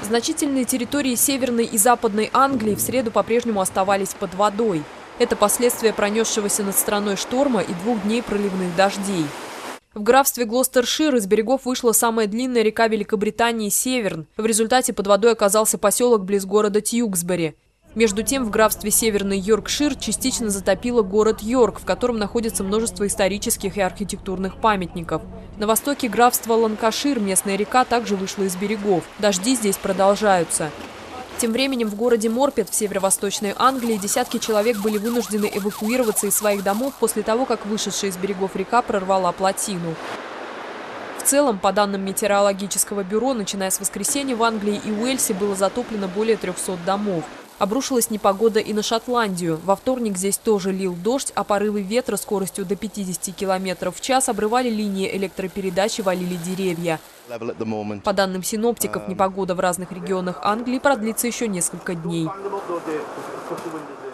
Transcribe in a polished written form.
Значительные территории Северной и Западной Англии в среду по-прежнему оставались под водой. Это последствия пронесшегося над страной шторма и 2 дней проливных дождей. В графстве Глостершир из берегов вышла самая длинная река Великобритании Северн. В результате под водой оказался поселок близ города Тьюксбери. Между тем, в графстве Северный Йоркшир частично затопило город Йорк, в котором находится множество исторических и архитектурных памятников. На востоке графства Ланкашир местная река также вышла из берегов. Дожди здесь продолжаются. Тем временем в городе Морпет в северо-восточной Англии десятки человек были вынуждены эвакуироваться из своих домов после того, как вышедшая из берегов река прорвала плотину. В целом, по данным метеорологического бюро, начиная с воскресенья в Англии и Уэльсе было затоплено более 300 домов. Обрушилась непогода и на Шотландию. Во вторник здесь тоже лил дождь, а порывы ветра скоростью до 50 км в час обрывали линии электропередач и валили деревья. По данным синоптиков, непогода в разных регионах Англии продлится еще несколько дней.